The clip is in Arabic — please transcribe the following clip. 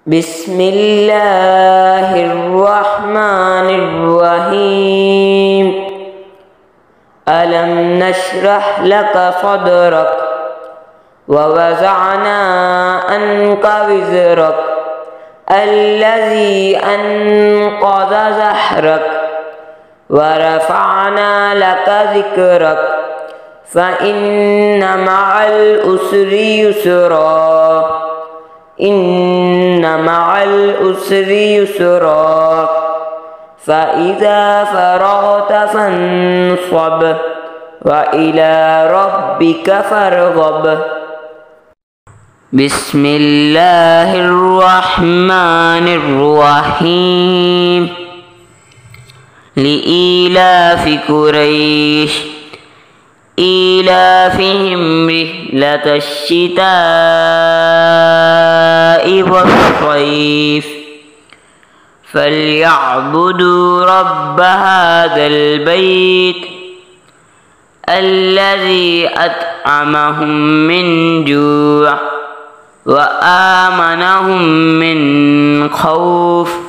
بسم الله الرحمن الرحيم. ألم نشرح لك صدرك ووضعنا عنك وزرك الذي أنقض ظهرك ورفعنا لك ذكرك فإن مع العسر يسرا إن مع العسر يسرا فإذا فرغت فانصب وإلى ربك فارغب. بسم الله الرحمن الرحيم. لإيلاف قريش إيلافهم رحلة الشتاء والصيف فليعبدوا رب هذا البيت الذي أطعمهم من جوع وآمنهم من خوف.